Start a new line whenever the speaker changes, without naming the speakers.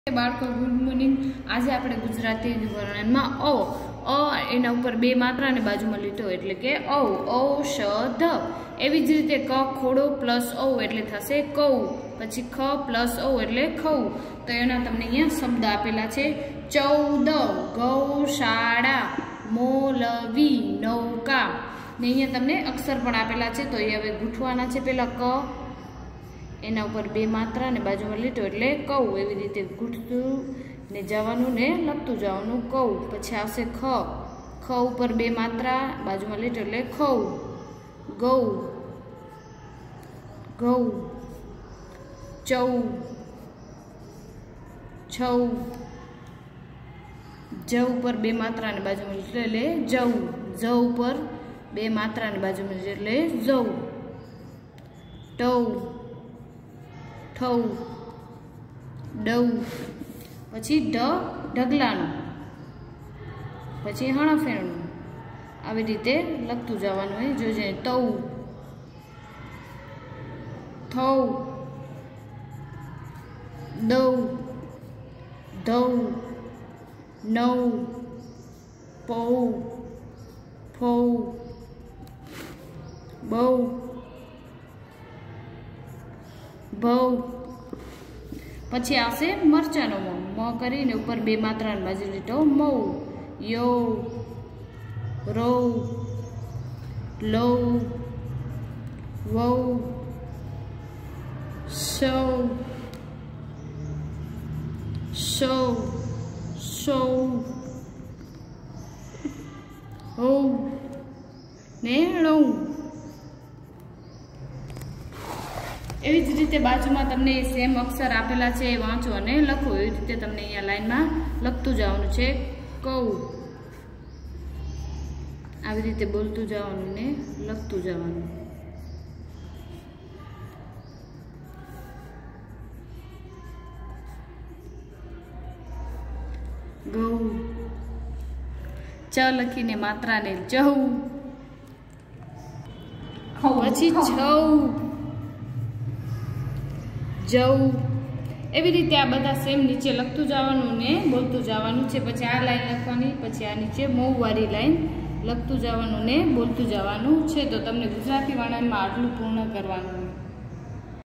बाळको good morning. आज આપણે ગુજરાતી વર્ણનમાં અ એના ઉપર બે માત્રા ને બાજુમાં લીટો એટલે કે ઔષધ। એવી જ રીતે ક ખોડો પ્લસ ઓ એટલે થશે કૌ, પછી ખ પ્લસ ઓ એટલે ખૌ। તો એના તમને અહીંયા શબ્દ આપેલા છે 14 ગૌશાળા, મોલવી, નૌકા ને અહીંયા તમને અક્ષર પણ આપેલા છે। તો એ હવે ગૂંથવાના છે। પહેલા ક એના ઉપર બે માત્રા ને બાજુમાં લીટો એટલે કૌ, એવી રીતે ગૂંથતું ને જવાનું ને લખતું જવાનું કૌ। પછી આવશે ખ, ખ ઉપર બે માત્રા બાજુમાં લીટો એટલે ખૌ, ગૌ, ગૌ, ચૌ, છૌ, જ ઉપર બે માત્રા ને બાજુમાં લીટો એટલે જવ, જ ઉપર બે માત્રા ને બાજુમાં લીટો એટલે જવ, ટૌ, ठौ, डौ, पछी ढगलानु, पछी हणफेणु, आवी रीते लखतुं जवानुं है। जोजे तौ, थौ, दौ, धौ, नौ, पौ, फौ, बौ, भौ। પછી આવશે મરચાનો મ કરીને ઉપર બે માત્રા ને બાજુ લીટો મૌ, યો, રૌ, લૌ, વૌ, સૌ, સૌ, સૌ, હૌ ને ણૌ। એવી જ રીતે બાજુમાં તમને સેમ અક્ષર આપેલા છે, વાંચો અને લખો। એવી રીતે તમને અહીંયા લાઈનમાં લખતું જવાનું છે કૌ, આવી રીતે બોલતું જવાનું ને લખતું જવાનું। ગૌ, ચ લખીને માત્રાને જહુ, પછી છૌ, જવ। એવી રીતે આ બધા સેમ નીચે લખતું જવાનું ને બોલતું જવાનું છે। પછી આ લાઈન લખવાની, પછી આ નીચે મોંવાળી લાઈન લખતું જવાનું ને બોલતું જવાનું છે। તો તમને ગુજરાતી વર્ણનમાં આટલું પૂર્ણ કરવાનું।